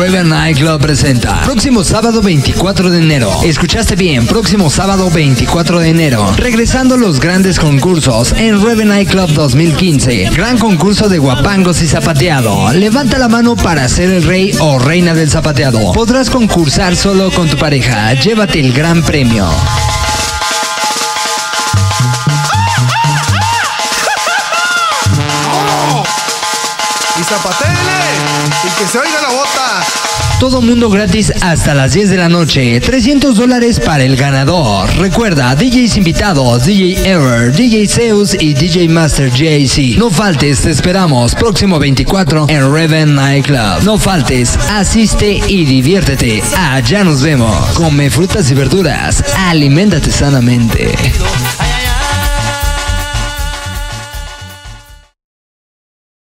Raven Nightclub presenta próximo sábado 24 de enero. Escuchaste bien, próximo sábado 24 de enero. Regresando los grandes concursos en Raven Nightclub 2015. Gran concurso de guapangos y zapateado. Levanta la mano para ser el rey o reina del zapateado. Podrás concursar solo con tu pareja. Llévate el gran premio. Y zapatele, y que se oiga la bota. Todo mundo gratis hasta las 10 de la noche. $300 para el ganador. Recuerda, DJs invitados, DJ Ever, DJ Zeus y DJ Master JC. No faltes, te esperamos. Próximo 24 en Raven Nightclub. No faltes, asiste y diviértete. Allá nos vemos. Come frutas y verduras. Aliméntate sanamente.